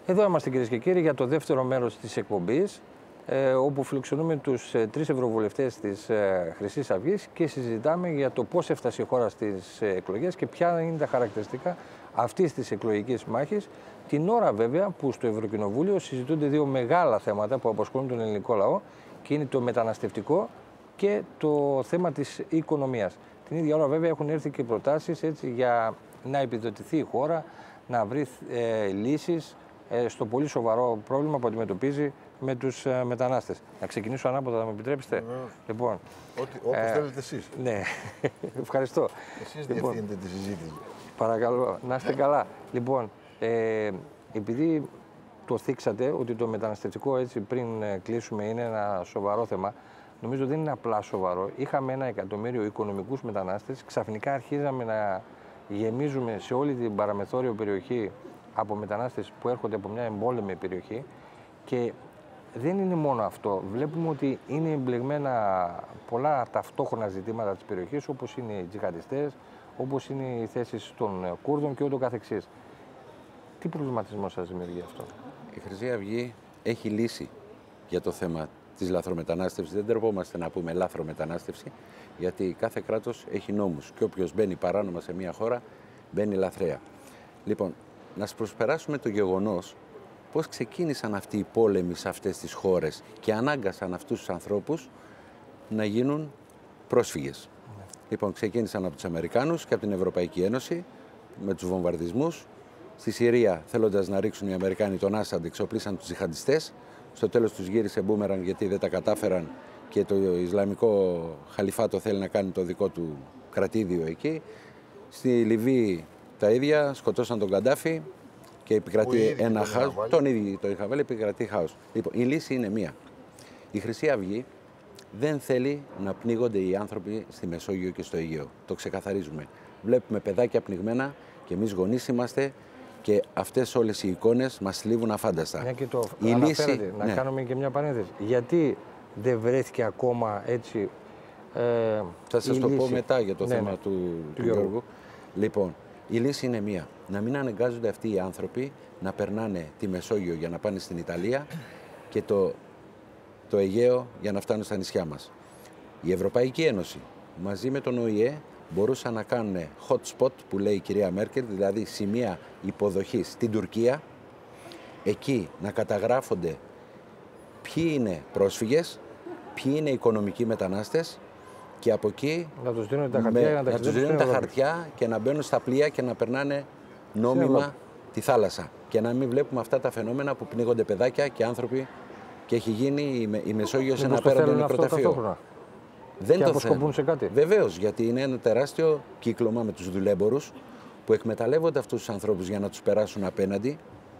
Εδώ είμαστε, κυρίες και κύριοι, για το δεύτερο μέρος της εκπομπής, όπου φιλοξενούμε τους 3 ευρωβουλευτές της Χρυσής Αυγής και συζητάμε για το πώς έφτασε η χώρα στις εκλογές και ποια είναι τα χαρακτηριστικά αυτής της εκλογικής μάχης. Την ώρα, βέβαια, που στο Ευρωκοινοβούλιο συζητούνται δύο μεγάλα θέματα που απασχολούν τον ελληνικό λαό, και είναι το μεταναστευτικό και το θέμα της οικονομίας. Την ίδια ώρα, βέβαια, έχουν έρθει και προτάσεις για να επιδοτηθεί η χώρα, να βρει λύσεις στο πολύ σοβαρό πρόβλημα που αντιμετωπίζει με τους μετανάστες. Να ξεκινήσω ανάποδα, θα μου επιτρέψετε. Λοιπόν, όπως θέλετε εσείς. Ναι, ευχαριστώ. Εσείς διευθύνετε τη συζήτηση. Παρακαλώ, να είστε καλά. Λοιπόν, επειδή το θίξατε ότι το μεταναστευτικό, έτσι πριν κλείσουμε, είναι ένα σοβαρό θέμα, νομίζω δεν είναι απλά σοβαρό. Είχαμε 1 εκατομμύριο οικονομικούς μετανάστες, ξαφνικά αρχίζαμε να γεμίζουμε σε όλη την παραμεθόριο περιοχή από μετανάστες που έρχονται από μια εμπόλεμη περιοχή, και δεν είναι μόνο αυτό. Βλέπουμε ότι είναι εμπλεγμένα πολλά ταυτόχρονα ζητήματα της περιοχής, όπως είναι οι τζιχαντιστές, όπως είναι οι θέσεις των Κούρδων και ούτω καθεξής. Τι προβληματισμό σας δημιουργεί αυτό? Η Χρυσή Αυγή έχει λύση για το θέμα της λαθρομετανάστευσης. Δεν τρεπόμαστε να πούμε λαθρομετανάστευση, γιατί κάθε κράτος έχει νόμους και όποιος μπαίνει παράνομα σε μια χώρα μπαίνει λαθρέα. Λοιπόν, να σας προσπεράσουμε το γεγονός πώς ξεκίνησαν αυτοί οι πόλεμοι σε αυτές τις χώρες και ανάγκασαν αυτούς τους ανθρώπους να γίνουν πρόσφυγες. Λοιπόν, ξεκίνησαν από τους Αμερικάνους και από την Ευρωπαϊκή Ένωση με τους βομβαρδισμούς. Στη Συρία, θέλοντας να ρίξουν οι Αμερικάνοι τον Άσαντ, εξοπλίσαν τους τζιχαντιστές. Στο τέλος τους γύρισε μπούμεραν, γιατί δεν τα κατάφεραν και το Ισλαμικό Χαλιφάτο θέλει να κάνει το δικό του κρατήδιο εκεί. Στη Λιβύη τα ίδια, σκοτώσαν τον Καντάφη και επικρατεί ένα χάος. Τον ίδιο το είχα βάλει, επικρατεί χάος. Λοιπόν, η λύση είναι μία. Η Χρυσή Αυγή δεν θέλει να πνίγονται οι άνθρωποι στη Μεσόγειο και στο Αιγαίο. Το ξεκαθαρίζουμε. Βλέπουμε παιδάκια πνιγμένα και εμείς γονείς είμαστε και αυτές όλες οι εικόνες μας θλίβουν αφάνταστα. Μια και το αναφέρατε, να κάνουμε και μια παρένθεση. Γιατί δεν βρέθηκε ακόμα έτσι θα σας το πω μετά για το θέμα του Γιώργου. Λοιπόν, η λύση είναι μία. Να μην αναγκάζονται αυτοί οι άνθρωποι να περνάνε τη Μεσόγειο για να πάνε στην Ιταλία και το Αιγαίο για να φτάνουν στα νησιά μας. Η Ευρωπαϊκή Ένωση μαζί με τον ΟΗΕ μπορούσαν να κάνουν hot spot, που λέει η κυρία Μέρκελ, δηλαδή σημεία υποδοχής στην Τουρκία, εκεί να καταγράφονται ποιοι είναι πρόσφυγες, ποιοι είναι οικονομικοί μετανάστες, και από εκεί να τους δίνουν τα χαρτιά, να τους δίνουν τα χαρτιά και να μπαίνουν στα πλοία και να περνάνε νόμιμα τη θάλασσα. Και να μην βλέπουμε αυτά τα φαινόμενα που πνίγονται παιδάκια και άνθρωποι και έχει γίνει η Μεσόγειος ένα απέραντο νεκροταφείο. Δεν και αποσκοπούν σε κάτι. Βεβαίως, γιατί είναι ένα τεράστιο κύκλωμα με τους δουλέμπορους που εκμεταλλεύονται αυτούς τους ανθρώπους για να τους περάσουν απέναντι.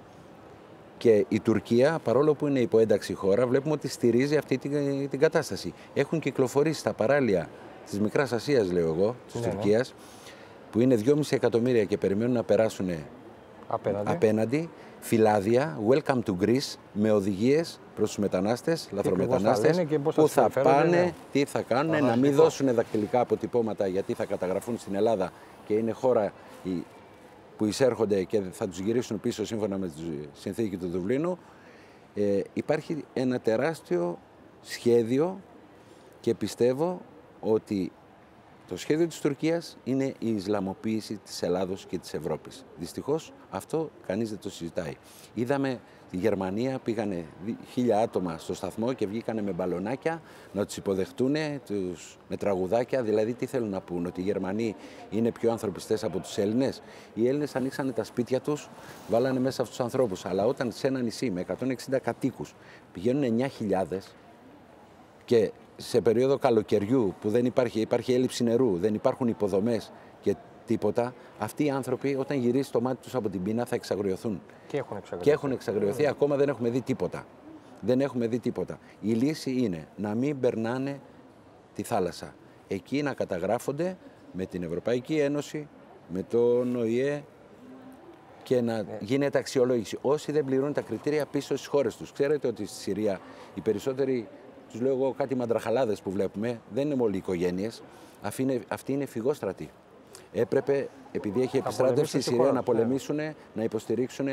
Και η Τουρκία, παρόλο που είναι υποένταξη χώρα, βλέπουμε ότι στηρίζει αυτή την κατάσταση. Έχουν κυκλοφορήσει στα παράλια της Μικράς Ασίας, λέω εγώ, της Τουρκίας, που είναι 2,5 εκατομμύρια και περιμένουν να περάσουν απέναντι, φυλάδια, welcome to Greece, με οδηγίες προς τους μετανάστες, λαθρομετανάστες, που θα πάνε, τι θα κάνουν, να μην δώσουν δακτυλικά αποτυπώματα γιατί θα καταγραφούν στην Ελλάδα και είναι χώρα που εισέρχονται και θα τους γυρίσουν πίσω σύμφωνα με τη συνθήκη του Δουβλίνου. Υπάρχει ένα τεράστιο σχέδιο και πιστεύω ότι το σχέδιο της Τουρκίας είναι η Ισλαμοποίηση της Ελλάδος και της Ευρώπης. Δυστυχώς αυτό κανείς δεν το συζητάει. Είδαμε τη Γερμανία, πήγανε 1.000 άτομα στο σταθμό και βγήκανε με μπαλονάκια να τους υποδεχτούν με τραγουδάκια. Δηλαδή τι θέλουν να πούν, ότι οι Γερμανοί είναι πιο ανθρωπιστές από τους Έλληνες? Οι Έλληνες ανοίξανε τα σπίτια τους, βάλανε μέσα αυτούς τους ανθρώπους. Αλλά όταν σε ένα νησί με 160 κατοίκους πηγαίνουν 9.000 και σε περίοδο καλοκαιριού που δεν υπάρχει έλλειψη νερού, δεν υπάρχουν υποδομές και τίποτα, αυτοί οι άνθρωποι όταν γυρίσει το μάτι τους από την πείνα θα εξαγριωθούν. Και έχουν εξαγριωθεί, ακόμα δεν έχουμε δει τίποτα. Δεν έχουμε δει τίποτα. Η λύση είναι να μην περνάνε τη θάλασσα. Εκεί να καταγράφονται με την Ευρωπαϊκή Ένωση, με τον ΟΗΕ και να γίνεται αξιολόγηση. Όσοι δεν πληρούν τα κριτήρια πίσω στις χώρες τους. Ξέρετε ότι στη Συρία οι περισσότεροι, τους λέω εγώ κάτι μαντραχαλάδες που βλέπουμε, δεν είναι όλοι οικογένειες, αυτοί είναι φυγόστρατοι. Έπρεπε, επειδή έχει επιστράτευση η Συρία, να πολεμήσουν, να υποστηρίξουν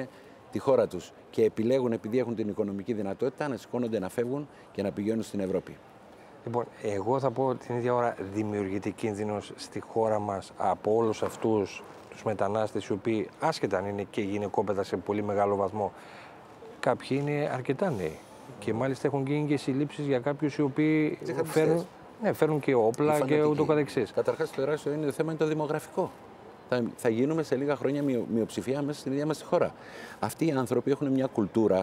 τη χώρα τους και επιλέγουν, επειδή έχουν την οικονομική δυνατότητα, να σηκώνονται, να φεύγουν και να πηγαίνουν στην Ευρώπη. Λοιπόν, εγώ θα πω την ίδια ώρα δημιουργείται κίνδυνος στη χώρα μας από όλους αυτούς τους μετανάστες, οι οποίοι άσχετα αν είναι και γυναικόπαιδα σε πολύ μεγάλο βαθμό, κάποιοι είναι αρκετά νέοι. Και μάλιστα έχουν γίνει και συλλήψεις για κάποιους οι οποίοι φέρνουν και όπλα και ούτω καθεξής. Καταρχάς, το τεράστιο θέμα είναι το δημογραφικό. Θα γίνουμε σε λίγα χρόνια μειοψηφία μέσα στην ίδια μας τη χώρα. Αυτοί οι άνθρωποι έχουν μια κουλτούρα,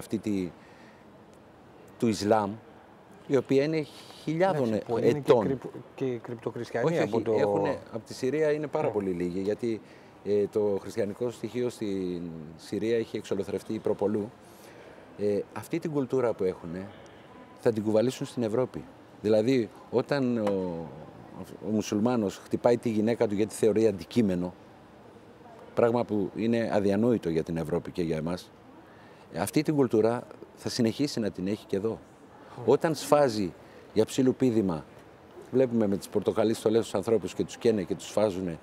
του Ισλάμ, η οποία είναι χιλιάδων ετών. Είναι και κρυπτοχριστιανοί. Από τη Συρία είναι πάρα πολύ λίγοι, γιατί το χριστιανικό στοιχείο στη Συρία έχει εξολοθρευτεί προπολού. Αυτή την κουλτούρα που έχουν θα την κουβαλήσουν στην Ευρώπη. Δηλαδή, όταν ο μουσουλμάνος χτυπάει τη γυναίκα του γιατί θεωρεί αντικείμενο, πράγμα που είναι αδιανόητο για την Ευρώπη και για εμάς, αυτή την κουλτούρα θα συνεχίσει να την έχει και εδώ. Όταν σφάζει για ψιλοπίδημα, βλέπουμε με τις πορτοκαλί στολές τους ανθρώπους και τους καίνε και τους σφάζουν,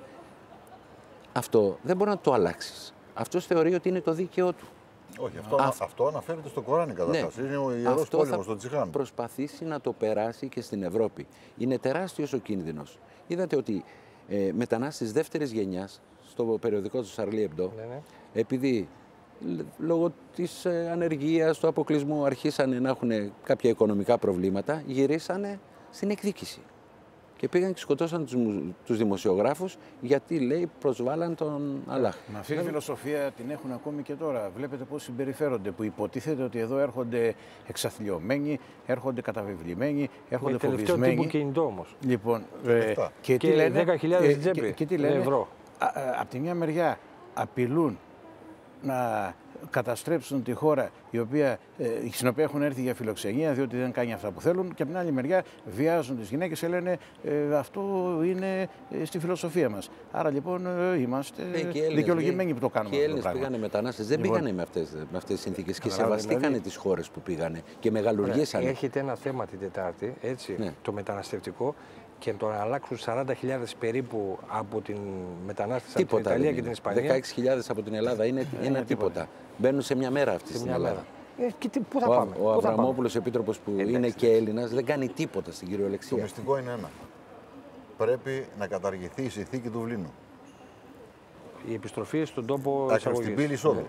αυτό δεν μπορεί να το αλλάξεις. Αυτός θεωρεί ότι είναι το δίκαιό του. Όχι, αυτό αναφέρεται στο Κοράνι καταρχάς. Ναι. Είναι ο ιερός πόλεμος στο Τζιχάν. Προσπαθήσει να το περάσει και στην Ευρώπη. Είναι τεράστιος ο κίνδυνος. Είδατε ότι μετανάστες δεύτερης γενιάς, στο περιοδικό του Charlie Hebdo, επειδή λόγω της ανεργίας, του αποκλεισμού αρχίσανε να έχουν κάποια οικονομικά προβλήματα, γυρίσανε στην εκδίκηση. Και πήγαν και σκοτώσαν τους δημοσιογράφους γιατί, λέει, προσβάλλαν τον Αλλάχ. Με αυτή τη φιλοσοφία την έχουν ακόμη και τώρα. Βλέπετε πώς συμπεριφέρονται, που υποτίθεται ότι εδώ έρχονται εξαθλιωμένοι, έρχονται καταβεβλημένοι, έρχονται φοβισμένοι. Τελευταίο τύπου κινητό όμως. Λοιπόν, και τι λένε, 10.000 τσέπη, και τι λένε, ευρώ. Από τη μια μεριά απειλούν να καταστρέψουν τη χώρα στην οποία έχουν έρθει για φιλοξενία, διότι δεν κάνει αυτά που θέλουν, και από την άλλη μεριά βιάζουν τις γυναίκες και λένε αυτό είναι στη φιλοσοφία μας. Άρα λοιπόν είμαστε δικαιολογημένοι που το κάνουμε. Και οι Έλληνες πήγανε μετανάστες, δεν πήγανε με αυτές τις συνθήκες και σεβαστήκανε τις χώρες που πήγανε και μεγαλουργήσανε. Έχετε ένα θέμα την Τετάρτη, έτσι, το μεταναστευτικό, και το να αλλάξουν 40.000 περίπου από την μετανάστευση από την Ιταλία και την Ισπανία. 16.000 από την Ελλάδα είναι ένα τίποτα. Μπαίνουν σε μια μέρα αυτή στην Ελλάδα. Πού θα πάμε. Ο Αβραμόπουλος, επίτροπος που είναι και Έλληνας, δεν κάνει τίποτα στην κυριολεξία. Το μυστικό είναι ένα. Πρέπει να καταργηθεί η συνθήκη του Δουβλίνου. Η επιστροφή στον τόπο εισαγωγής. Στην πύλη εισόδου.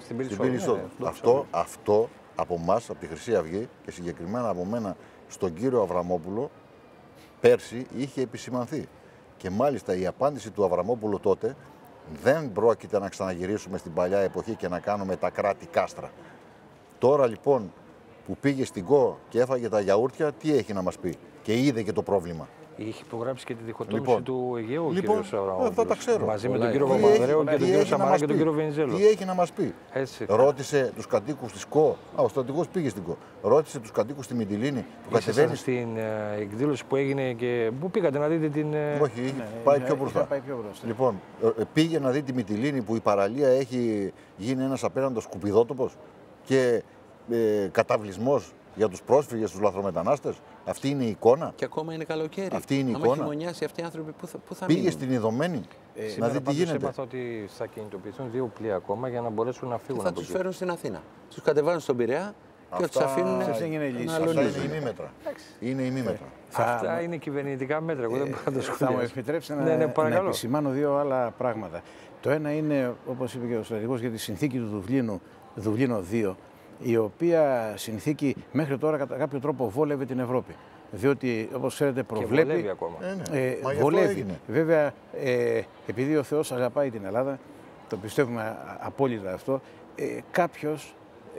Αυτό από εμάς, από τη Χρυσή Αυγή και συγκεκριμένα από μένα στον κύριο Αβραμόπουλο, πέρσι είχε επισημανθεί. Και μάλιστα η απάντηση του Αβραμόπουλου τότε: δεν πρόκειται να ξαναγυρίσουμε στην παλιά εποχή και να κάνουμε τα κράτη κάστρα. Τώρα λοιπόν που πήγε στην ΚΟ και έφαγε τα γιαούρτια, τι έχει να μας πει? Και είδε και το πρόβλημα. Είχε υπογράψει και τη διχοτόμηση του Αιγαίου ο κύριος Αβραμόπουλος. Αυτά τα ξέρω. Μαζί με τον κύριο Παπανδρέου και τον κύριο Σαμαρά και τον κύριο Βενιζέλο. Τι έχει να μας πει? Έτσι. Ρώτησε τους κατοίκους της ΚΟ. Ο στρατηγός πήγε στην ΚΟ. Ρώτησε τους κατοίκους στη Μυτιλήνη που κατεβαίνει. Στην εκδήλωση που έγινε και πού πήγατε να δείτε την. Όχι, πάει πιο μπροστά. Λοιπόν, πήγε να δει τη Μυτιλήνη που η παραλία έχει γίνει ένας απέραντος σκουπιδότοπος και καταβλισμός για τους πρόσφυγες, τους λαθρομετανάστες. Αυτή είναι η εικόνα. Και ακόμα είναι καλοκαίρι. Αυτή είναι η εικόνα. Αν χειμωνιάσει αυτοί οι άνθρωποι, πού θα πήγε μείνουν? στην Ιδωμένη να δει τι γίνεται. Έμαθα ότι θα κινητοποιηθούν 2 πλοία ακόμα για να μπορέσουν να φύγουν. Θα τους φέρουν στην Αθήνα. Τους κατεβάζουν στον Πειραιά και τους αφήνουν να Αυτά είναι ημίμετρα. Είναι ημίμετρα. Αυτά είναι κυβερνητικά μέτρα. Εγώ δεν μπορώ να τα σχολιάσω. Θα μου επιτρέψετε να επισημάνω 2 άλλα πράγματα. Το ένα είναι, όπως είπε και ο στρατηγός, για τη συνθήκη του Δουβλίνο 2, η οποία συνθήκη μέχρι τώρα κατά κάποιο τρόπο βόλευε την Ευρώπη. Διότι, όπως ξέρετε, προβλέπει. Και βολεύει ακόμα. Βολεύει. Βέβαια, επειδή ο Θεός αγαπάει την Ελλάδα, το πιστεύουμε απόλυτα αυτό, κάποιος,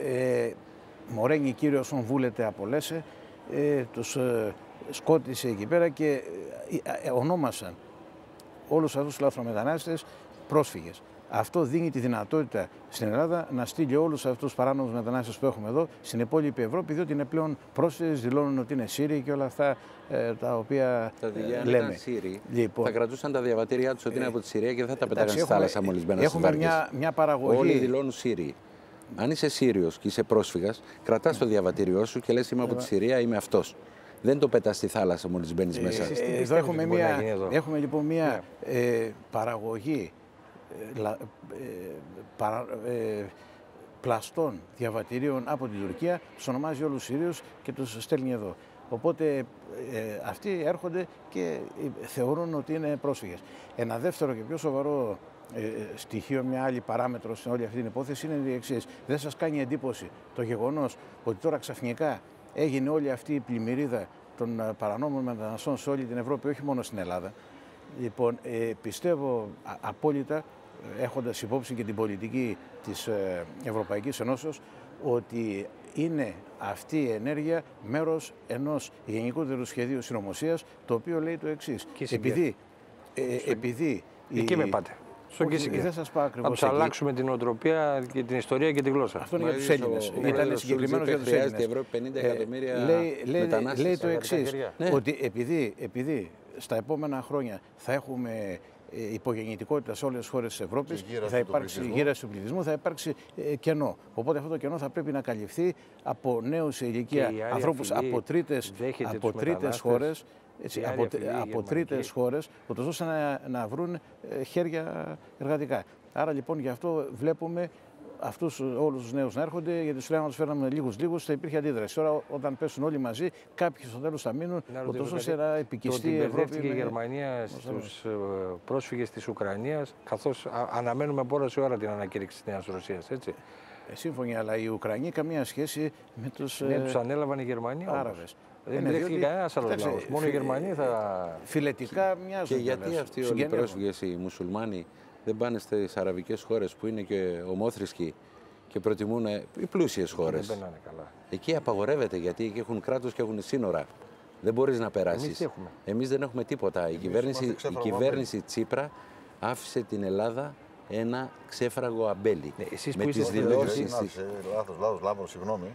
μωρένει Κύριος ον βούλετε απολέσε, τους σκότισε εκεί πέρα και ονόμασαν όλους αυτούς τους λαθρομετανάστες πρόσφυγες. Αυτό δίνει τη δυνατότητα στην Ελλάδα να στείλει όλους αυτούς τους παράνομους μετανάστες που έχουμε εδώ στην υπόλοιπη Ευρώπη, διότι είναι πλέον πρόσφυγες, δηλώνουν ότι είναι Σύριοι και όλα αυτά τα οποία λέμε. Ήταν Σύριοι, θα κρατούσαν τα διαβατήριά τους ότι είναι από τη Συρία και δεν θα τα πετάγαν στη θάλασσα μόλις μπαίναν στις βάρκες. Έχουμε μια παραγωγή. Όλοι δηλώνουν Σύριοι. Αν είσαι Σύριος και είσαι πρόσφυγας, κρατάς το διαβατήριό σου και λες είμαι από τη Συρία, είμαι αυτός. Δεν το πετάς στη θάλασσα μόλις μπαίνεις μέσα. Εδώ έχουμε λοιπόν μια παραγωγή πλαστών διαβατηρίων από την Τουρκία, τους ονομάζει όλους Σύριους και τους στέλνει εδώ. Οπότε αυτοί έρχονται και θεωρούν ότι είναι πρόσφυγες. Ένα δεύτερο και πιο σοβαρό στοιχείο, μια άλλη παράμετρο στην όλη αυτή την υπόθεση είναι η εξής. Δεν σας κάνει εντύπωση το γεγονός ότι τώρα ξαφνικά έγινε όλη αυτή η πλημμυρίδα των παρανόμων μεταναστών σε όλη την Ευρώπη, όχι μόνο στην Ελλάδα. Λοιπόν, πιστεύω απόλυτα, έχοντας υπόψη και την πολιτική της Ευρωπαϊκής Ενώσεως, ότι είναι αυτή η ενέργεια μέρος ενός γενικότερου σχεδίου συνωμοσίας, το οποίο λέει το εξής. Επειδή εκεί με πάτε. Δεν σας πάω ακριβώς. Να τους αλλάξουμε την οτροπία και την ιστορία και τη γλώσσα. Αυτό είναι για τους Έλληνες. Ήταν συγκεκριμένος για τους Έλληνες. Χρειάζεται η Ευρώπη 50 εκατομμύρια μετανάστες. Λέει το εξής, ότι επειδή στα επόμενα χρόνια θα έχουμε υπογεννητικότητα σε όλες τις χώρες της Ευρώπης, θα υπάρξει γύραση του πληθυσμού, θα υπάρξει κενό. Οπότε αυτό το κενό θα πρέπει να καλυφθεί από νέους σε ηλικία ανθρώπους από τρίτες χώρες. Έτσι, από τρίτες χώρες, ούτως ώστε να βρουν χέρια εργατικά. Άρα λοιπόν γι' αυτό βλέπουμε αυτούς όλους τους νέους να έρχονται, γιατί σου λέγανε να τους φέρναμε λίγους, θα υπήρχε αντίδραση. Τώρα όταν πέσουν όλοι μαζί, κάποιοι στο τέλος θα μείνουν, ούτως ώστε να επικιστεί η Ευρώπη. Και η Γερμανία στους πρόσφυγες της Ουκρανίας, καθώς αναμένουμε από ώρα σε ώρα την ανακήρυξη της Νέας Ρωσίας, έτσι. Σύμφωνοι, αλλά οι Ουκρανοί καμία σχέση με τους τους ανέλαβαν οι Γερμανοί Άραβες. Δεν δέχτηκε κανένας άλλος λαός. Μόνο οι Γερμανοί θα... Φιλετικά μοιάζουν. Και γιατί αυτοί όλοι οι πρόσφυγες, οι μουσουλμάνοι, δεν πάνε στις αραβικές χώρες που είναι και ομόθρησκοι και προτιμούν οι πλούσιες χώρες. Δεν περνάνε καλά. Εκεί απαγορεύεται, γιατί εκεί έχουν κράτος και έχουν σύνορα. Δεν μπορείς να περάσεις. Εμείς δεν έχουμε τίποτα. Η κυβέρνηση Τσίπρα άφησε την Ελλάδα ένα ξέφραγο αμπέλι. Με τις δηλώσεις της... Λάθος, συγγνώμη.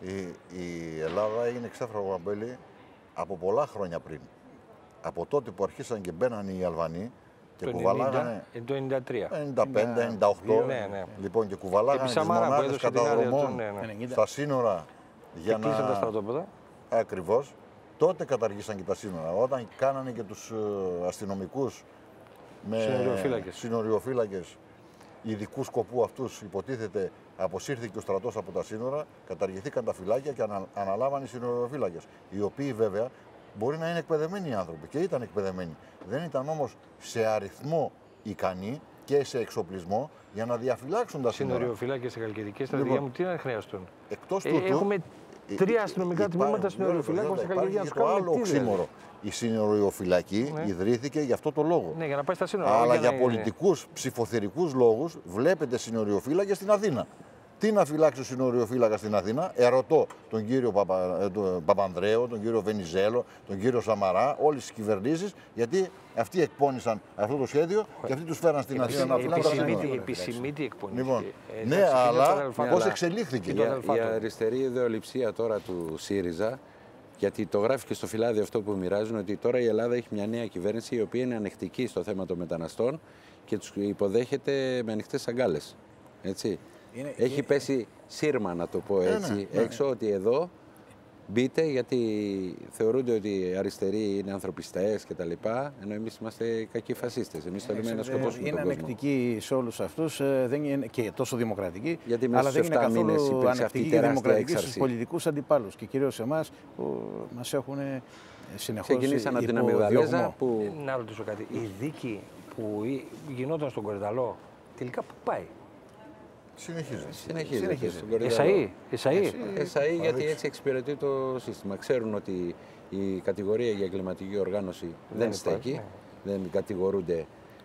Η Ελλάδα έγινε ξέφραγο αμπέλι από πολλά χρόνια πριν. Από τότε που αρχίσαν και μπαίναν οι Αλβανοί και κουβαλάγανε. Το 95, 98. Ναι. Λοιπόν, και κουβαλάγανε τις μονάδες καταδρομών στα σύνορα για να. Τα στρατόπεδα. Ακριβώς. Τότε καταργήσαν και τα σύνορα. Όταν κάνανε και τους αστυνομικούς με συνοριοφύλακες ειδικού σκοπού αυτούς, υποτίθεται αποσύρθηκε ο στρατός από τα σύνορα, καταργηθήκαν τα φυλάκια και αναλάβαν οι συνοριοφύλακες. Οι οποίοι βέβαια μπορεί να είναι εκπαιδευμένοι οι άνθρωποι και ήταν εκπαιδευμένοι. Δεν ήταν όμως σε αριθμό ικανοί και σε εξοπλισμό για να διαφυλάξουν τα σύνορα. Συνοριοφύλακες σε Χαλκιδική στρατηγία μου τι να χρειαστούν. Εκτός τούτου, έχουμε 3 αστυνομικά τμήματα συνοριοφυλάκων σε Χαλκιδική. Υπάρχει το άλλο οξύμορο. Η συνοριοφυλακή ιδρύθηκε για αυτό το λόγο. Ναι, για να πάει στα σύνορα. Αλλά για πολιτικούς ψηφοθερικούς λόγους βλέπετε συνοριοφύλακες στην Αθήνα. Τι να φυλάξει ο συνοριοφύλακας στην Αθήνα, ερωτώ τον κύριο Παπανδρέου, τον κύριο Βενιζέλο, τον κύριο Σαμαρά, όλες τις κυβερνήσεις, γιατί αυτοί εκπώνησαν αυτό το σχέδιο και αυτοί τους φέραν στην Αθήνα να φυλάξουν. Επισημήτη εκπονήση. Λοιπόν, ναι, αλλά πώς εξελίχθηκε. Η αριστερή ιδεολειψία τώρα του ΣΥΡΙΖΑ, γιατί το γράφει και στο φυλάδιο αυτό που μοιράζουν, ότι τώρα η Ελλάδα έχει μια νέα κυβέρνηση η οποία είναι ανεκτική στο θέμα των μεταναστών και τους υποδέχεται με ανοιχτές αγκάλες. Έτσι. Έχει πέσει σύρμα, να το πω έτσι, έξω ότι εδώ μπείτε, γιατί θεωρούνται ότι οι αριστεροί είναι ανθρωπιστές και τα λοιπά, ενώ εμείς είμαστε κακοί φασίστες. Εμείς θέλουμε να σκοτώσουμε τον κόσμο. Είναι ανεκτική σε όλους αυτούς, δεν είναι και τόσο δημοκρατική, γιατί αλλά δεν είναι καθόλου ανεκτική και δημοκρατική στους πολιτικούς αντιπάλους και κυρίως σε εμάς που μας έχουν συνεχώς ξεκινήσαν από την Αμυγδαλέζα. Να ρωτήσω κάτι. Η δίκη που γινόταν στον Κορυδαλό τελικά πού πάει? Συνεχίζεται. Εσαΐ, γιατί έτσι εξυπηρετεί το σύστημα. Ξέρουν ότι η κατηγορία για εγκληματική οργάνωση δεν στέκει, δεν κατηγορούνται.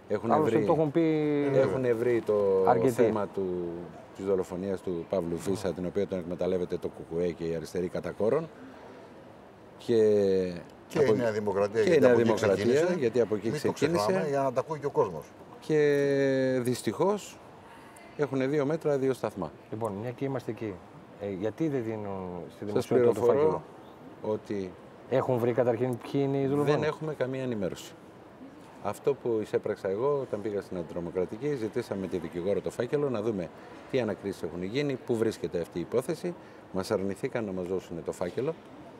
Έχουν βρει το θέμα της δολοφονίας του Παύλου Φίσα, την οποία τον εκμεταλλεύεται το ΚΚΕ και η αριστερή κατά κόρον. Και η Νέα Δημοκρατία, γιατί από εκεί ξεκίνησε. Για να τα ακούει και ο κόσμος. Και δυστυχώς έχουν 2 μέτρα, 2 σταθμά. Λοιπόν, μια και είμαστε εκεί, γιατί δεν δίνουν στη δημοσιότητα το φάκελο? Ότι έχουν βρει καταρχήν ποιοι είναι οι δολοφόνοι? Δεν έχουμε καμία ενημέρωση. Αυτό που εισέπραξα εγώ όταν πήγα στην Αντιδημοκρατική, ζητήσαμε τη δικηγόρο το φάκελο να δούμε τι ανακρίσεις έχουν γίνει, πού βρίσκεται αυτή η υπόθεση. Μας αρνηθήκαν να μας δώσουν το φάκελο.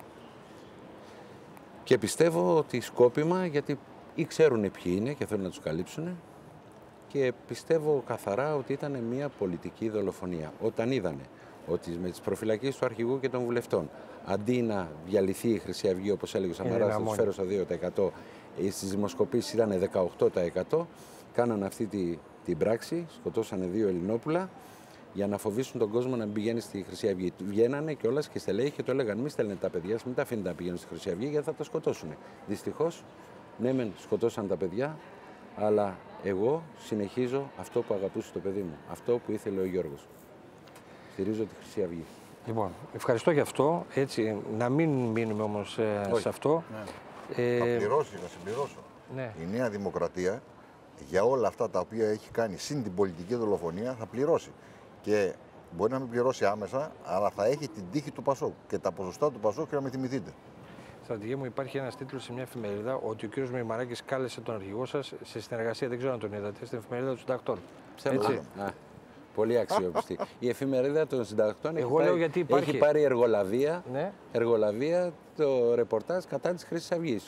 Και πιστεύω ότι σκόπιμα, γιατί ή ξέρουν ποιοι είναι και θέλουν να τους καλύψουν, και πιστεύω καθαρά ότι ήταν μια πολιτική δολοφονία. Όταν είδανε ότι με τις προφυλακίες του αρχηγού και των βουλευτών, αντί να διαλυθεί η Χρυσή Αυγή, όπως έλεγε ο Σαμαράς, θα τους φέρω στο 2%, στις δημοσκοπήσεις ήταν 18%, κάναν αυτή την πράξη, σκοτώσανε 2 Ελληνόπουλα για να φοβήσουν τον κόσμο να μην πηγαίνει στη Χρυσή Αυγή. Βγαίνανε κιόλας και στελέχοι και το έλεγαν: μην στέλνετε τα παιδιά, μην τα αφήνετε να πηγαίνουν στη Χρυσή Αυγή, γιατί θα τα σκοτώσουν. Δυστυχώς, ναι, μεν σκοτώσαν τα παιδιά, αλλά εγώ συνεχίζω αυτό που αγαπούσε το παιδί μου, αυτό που ήθελε ο Γιώργος. Στηρίζω τη Χρυσή Αυγή. Λοιπόν, ευχαριστώ για αυτό. Έτσι, να μην μείνουμε όμως σε αυτό. Ναι. Θα πληρώσει, να συμπληρώσω. Ναι. Η Νέα Δημοκρατία για όλα αυτά τα οποία έχει κάνει συν την πολιτική δολοφονία θα πληρώσει. Και μπορεί να μην πληρώσει άμεσα, αλλά θα έχει την τύχη του Πασόκ και τα ποσοστά του Πασόκ και να με θυμηθείτε. Στρατηγέ μου, υπάρχει ένας τίτλος σε μια εφημερίδα ότι ο κύριος Μημαράκης κάλεσε τον αρχηγό σας σε συνεργασία, δεν ξέρω αν τον είδατε, στην εφημερίδα των συντακτών. Έτσι. Πολύ αξιόπιστη. Η εφημερίδα των συντακτών έχει πάρει εργολαβία, ναι, εργολαβία το ρεπορτάζ κατά της Χρυσής Αυγής.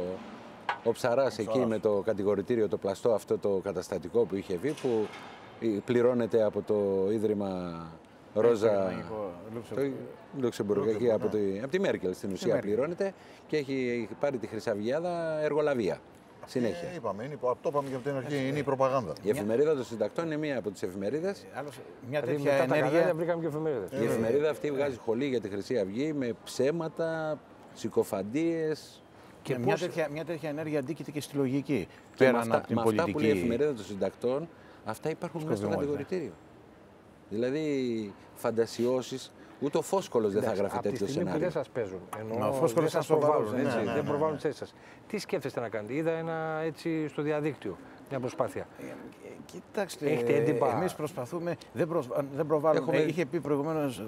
Ο Ψαράς εκεί με το κατηγορητήριο, το πλαστό αυτό το καταστατικό που είχε βγει, που πληρώνεται από το Ίδρυμα Ρόζα Λουξεμβουργική, από τη Μέρκελ στην ουσία πληρώνεται, και έχει πάρει τη Χρυσαυγιάδα εργολαβία. Συνέχεια. Είπαμε, το είπαμε και από την αρχή, είναι η προπαγάνδα. Η εφημερίδα των συντακτών είναι μία από τις εφημερίδες. Μια τέτοια ενέργεια. Βρήκαμε και εφημερίδες. Η εφημερίδα αυτή βγάζει χολή για τη Χρυσή Αυγή με ψέματα, συκοφαντίες. Και μια τέτοια ενέργεια αντίκειται και στη λογική. Και πέραν από την πολιτική. Αυτά που λέει η εφημερίδα των συντακτών, αυτά υπάρχουν μέσα στο κατηγορητήριο. Δηλαδή, φαντασιώσεις. Ούτε ο Φόσκολος δεν θα γράφει τέτοιο σενάριο. Δεν σας παίζουν. Ο Φόσκολος δεν σας προβάλλουν. Δεν προβάλλουν τις θέσεις σας. Τι σκέφτεστε να κάνετε? Είδα ένα έτσι στο διαδίκτυο, μια προσπάθεια. Κοιτάξτε, έχετε έντυπα? Εμείς προσπαθούμε, δεν προβάλλουμε. Είχε πει προηγουμένως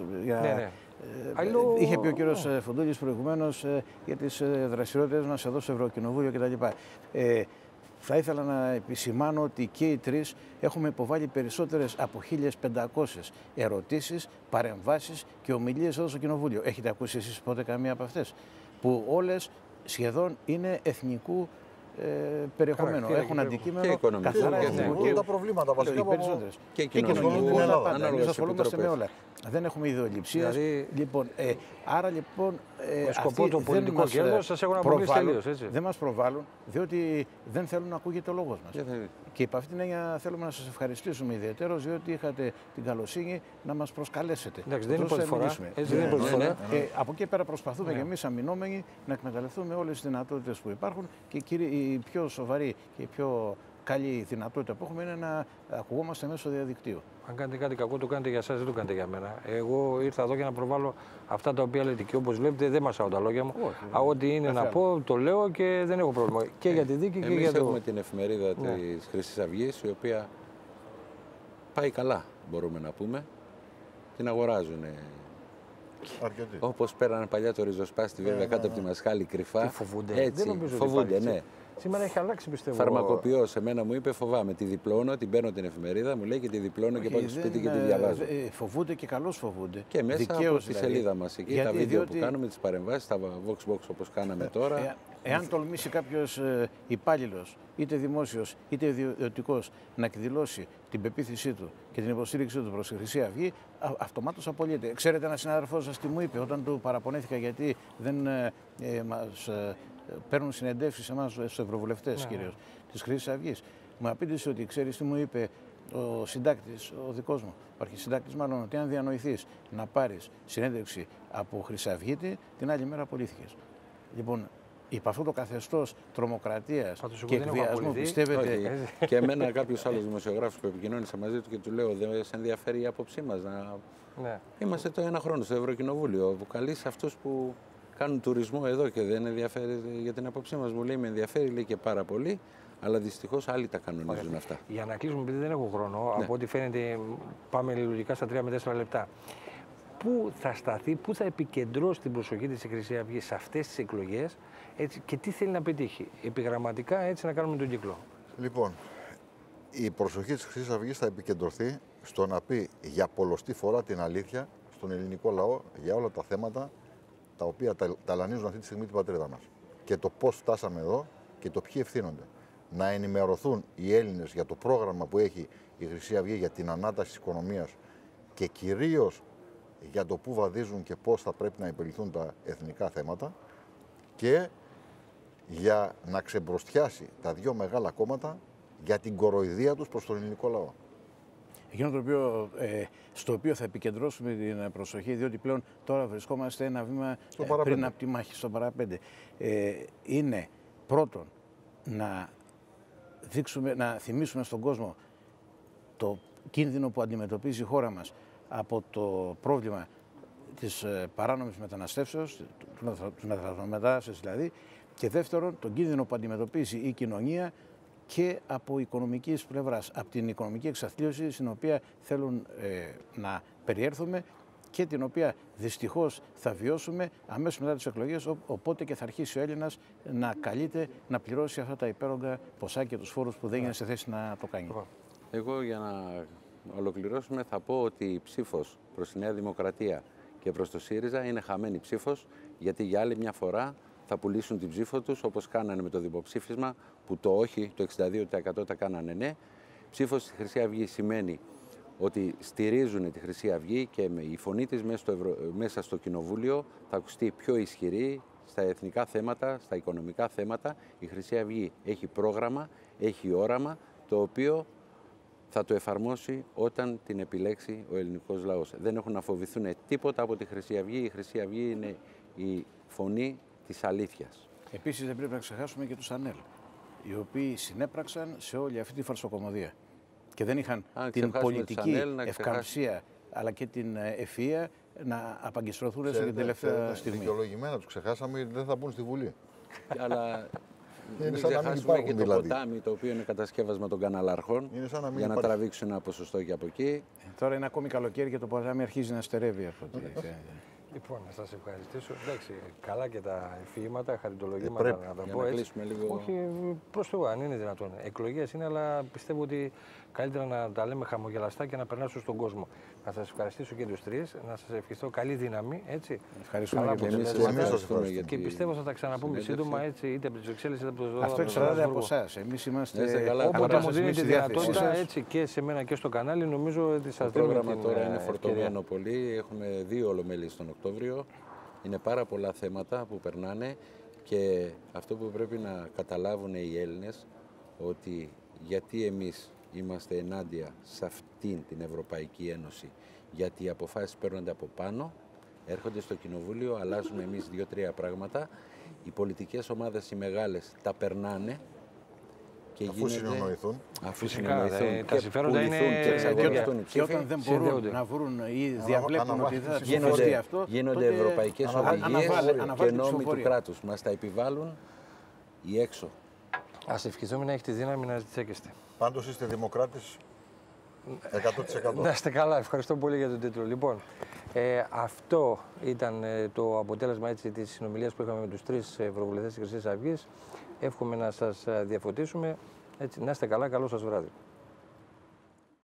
είχε πει ο κύριος Φουντούλης προηγουμένως για τις δραστηριότητες μας εδώ στο Ευρωκοινοβούλιο κτλ. Θα ήθελα να επισημάνω ότι και οι τρεις έχουμε υποβάλει περισσότερες από 1.500 ερωτήσεις, παρεμβάσεις και ομιλίες εδώ στο Κοινοβούλιο. Έχετε ακούσει εσείς ποτέ καμία από αυτές? Που όλες σχεδόν είναι εθνικού περιεχομένου. Έχουν αντικείμενο καθαρά εθνικού. Τα προβλήματα βασικά οι περισσότερες. Και κοινωνικού. Εμείς ασχολούμαστε με όλα. Δεν έχουμε ιδεολειψίες. Λοιπόν, άρα λοιπόν. Με σκοπό το πολιτικό κέρδος σας έχουν αποκλείσει τελείως, έτσι. Δεν μας προβάλλουν, διότι δεν θέλουν να ακούγεται ο λόγος μας. Και υπ' αυτήν την έννοια θέλουμε να σας ευχαριστήσουμε ιδιαίτερως, διότι είχατε την καλοσύνη να μας προσκαλέσετε. Εντάξει, δεν είναι πρώτη φορά. Από εκεί πέρα προσπαθούμε και εμείς αμυνόμενοι να εκμεταλλευτούμε όλες τις δυνατότητες που υπάρχουν, και η πιο σοβαρή και η πιο καλή δυνατότητα που έχουμε είναι να ακουγόμαστε μέσω διαδικτύου. Αν κάνετε κάτι κακό, το κάνετε για εσάς, δεν το κάνετε για μένα. Εγώ ήρθα εδώ για να προβάλλω αυτά τα οποία λέτε και όπως βλέπετε δεν μασάω τα λόγια μου. Ό,τι είναι να πω, το λέω και δεν έχω πρόβλημα. Και για τη δίκη και για το. Έχουμε την εφημερίδα της Χρυσής Αυγής, η οποία πάει καλά, μπορούμε να πούμε. Την αγοράζουν. Όπως πέρανε παλιά το ριζοσπάστη, βέβαια κάτω από τη μασχάλη κρυφά. Φοβούνται. Έτσι, φοβούνται, ναι. Σήμερα έχει αλλάξει, πιστεύω. Φαρμακοποιός εμένα μου είπε: φοβάμαι, τη διπλώνω, την παίρνω την εφημερίδα, μου λέει, και τη διπλώνω και πάω στο σπίτι και τη διαβάζω. Φοβούνται και καλώς φοβούνται. Και μέσα από τη σελίδα μας εκεί, τα βίντεο που κάνουμε, τις παρεμβάσεις, τα Vox Box όπως κάναμε τώρα. Εάν τολμήσει κάποιος υπάλληλος, είτε δημόσιος είτε ιδιωτικός, να εκδηλώσει την πεποίθησή του και την υποστήριξή του προς τη Χρυσή Αυγή, αυτομάτως απολύεται. Ξέρετε, ένας συνάδελφός σας τι μου είπε όταν του παραπονέθηκα γιατί δεν μας παίρνουν συνεντεύσεις εμάς στους ευρωβουλευτές κυρίως της Χρυσής Αυγής? Μου απήντησε ότι ξέρεις τι μου είπε ο συντάκτης, ο δικός μου, ο αρχισυντάκτης μάλλον, ότι αν διανοηθείς να πάρεις συνέντευξη από Χρυσαυγίτη, την άλλη μέρα απολύθηκες. Λοιπόν, υπ' αυτό το καθεστώς τρομοκρατίας και εκβιασμού, πιστεύετε? Και εμένα κάποιος άλλος δημοσιογράφος που επικοινώνησε μαζί του και του λέω: δεν σε ενδιαφέρει η άποψή μας? Είμαστε το ένα χρόνο στο Ευρωκοινοβούλιο. Που καλείς αυτούς που κάνουν τουρισμό εδώ και δεν ενδιαφέρει για την άποψή μας. Μου λέει: με ενδιαφέρει, λέει, και πάρα πολύ, αλλά δυστυχώς άλλοι τα κανονίζουν αυτά. Για να κλείσουμε, επειδή δεν έχω χρόνο, από ό,τι φαίνεται πάμε λογικά στα 3 με 4 λεπτά. Πού θα σταθεί, πού θα επικεντρώσει την προσοχή της η Χρυσή Αυγή σε αυτές τις εκλογές, έτσι, και τι θέλει να πετύχει? Επιγραμματικά, έτσι, να κάνουμε τον κύκλο. Λοιπόν, η προσοχή της Χρυσής Αυγής θα επικεντρωθεί στο να πει για πολλοστή φορά την αλήθεια στον ελληνικό λαό για όλα τα θέματα τα οποία ταλανίζουν αυτή τη στιγμή την πατρίδα μας. Και το πώς φτάσαμε εδώ και το ποιοι ευθύνονται. να ενημερωθούν οι Έλληνες για το πρόγραμμα που έχει η Χρυσή Αυγή για την ανάταση της οικονομίας και κυρίως για το πού βαδίζουν και πώς θα πρέπει να επιληθούν τα εθνικά θέματα και για να ξεμπροστιάσει τα δύο μεγάλα κόμματα για την κοροϊδία τους προς τον ελληνικό λαό. Εκείνο το οποίο, στο οποίο θα επικεντρώσουμε την προσοχή, διότι πλέον τώρα βρισκόμαστε ένα βήμα πριν από τη μάχη, στο παραπέντε. Είναι πρώτον να θυμίσουμε στον κόσμο το κίνδυνο που αντιμετωπίζει η χώρα μας από το πρόβλημα της παράνομης μεταναστεύσεως, της μετανάστευσης δηλαδή, και δεύτερον τον κίνδυνο που αντιμετωπίζει η κοινωνία και από οικονομικής πλευράς, από την οικονομική εξαθλίωση στην οποία θέλουν να περιέρθουμε και την οποία δυστυχώς θα βιώσουμε αμέσως μετά τις εκλογές, οπότε και θα αρχίσει ο Έλληνας να καλείται να πληρώσει αυτά τα υπέρογκα ποσά και τους φόρους που δεν είναι σε θέση να το κάνει. Εγώ για να ολοκληρώσουμε θα πω ότι η ψήφος προς τη Νέα Δημοκρατία και προς το ΣΥΡΙΖΑ είναι χαμένη ψήφος, γιατί για άλλη μια φορά θα πουλήσουν την ψήφο τους όπως κάνανε με το δημοψήφισμα, που το όχι, το 62% τα κάνανε ναι. Ψήφος στη Χρυσή Αυγή σημαίνει ότι στηρίζουν τη Χρυσή Αυγή και η φωνή της μέσα στο Κοινοβούλιο θα ακουστεί πιο ισχυρή στα εθνικά θέματα, στα οικονομικά θέματα. Η Χρυσή Αυγή έχει πρόγραμμα, έχει όραμα, το οποίο θα το εφαρμόσει όταν την επιλέξει ο ελληνικός λαός. Δεν έχουν να φοβηθούν τίποτα από τη Χρυσή Αυγή. Η Χρυσή Αυγή είναι η φωνή της αλήθειας. Επίσης δεν πρέπει να ξεχάσουμε και τους ΑΝΕΛ, οι οποίοι συνέπραξαν σε όλη αυτή τη φαρσοκομωδία και δεν είχαν την πολιτική ευκαμψία αλλά και την ευφυΐα να απαγκιστρωθούν στην τελευταία στιγμή. Δικαιολογημένα τους ξεχάσαμε, δεν θα μπουν στη Βουλή. Αλλά μην ξεχάσουμε και το ποτάμι, το οποίο είναι κατασκεύασμα των καναλάρχων, για να τραβήξουν ένα ποσοστό και από εκεί. Τώρα είναι ακόμη καλοκαίρι και το ποτάμι αρχίζει να στερεύει από ό,τι. Λοιπόν, να σας ευχαριστήσω. Εντάξει, καλά και τα εφήματα, χαριτολογήματα να τα πω έτσι. Λίγο... Όχι, προς Θεού, αν είναι δυνατόν. Εκλογές είναι, αλλά πιστεύω ότι καλύτερα να τα λέμε χαμογελαστά και να περνάσουν στον κόσμο. Να σας ευχαριστήσω και τους τρεις, να σας ευχηθώ καλή δύναμη. Έτσι. Ευχαριστούμε και εμείς. Και πιστεύω θα τα ξαναπούμε σύντομα, έτσι, είτε από τις Βρυξέλλες είτε από το Ζώδιο. Αυτό εξαρτάται από εσάς. Εμείς είμαστε όποτε μου δίνετε τη δυνατότητα, έτσι και σε μένα και στο κανάλι, νομίζω ότι σας δίνουμε. Το πρόγραμμα τώρα είναι φορτωμένο πολύ. Έχουμε 2 ολομέλειες τον Οκτώβριο. Είναι πάρα πολλά θέματα που περνάνε και αυτό που πρέπει να καταλάβουν οι Έλληνες, ότι γιατί εμείς είμαστε ενάντια σε αυτήν την Ευρωπαϊκή Ένωση, γιατί οι αποφάσεις παίρνονται από πάνω, έρχονται στο Κοινοβούλιο, αλλάζουμε εμείς 2-3 πράγματα, οι πολιτικές ομάδες οι μεγάλες τα περνάνε και αφού συνεννοηθούν. Αφού συνεννοηθούν τα συμφέροντα είναι και όταν δεν μπορούν να βρουν ή διαβλέπουν ότι θα γίνονται αυτό, γίνονται ευρωπαϊκές οδηγίες και νόμοι του κράτους. Μας τα επιβάλλουν οι έξω. Ας ευχηθούμε να έχει τη δύναμη να ζητήσετε. Πάντως είστε δημοκράτης 100%. Να είστε καλά, ευχαριστώ πολύ για τον τίτλο. Λοιπόν, αυτό ήταν το αποτέλεσμα έτσι, της συνομιλίας που είχαμε με τους 3 ευρωβουλευτές της Χρυσής Αυγής. Εύχομαι να σας διαφωτίσουμε. Έτσι, να είστε καλά, καλό σας βράδυ.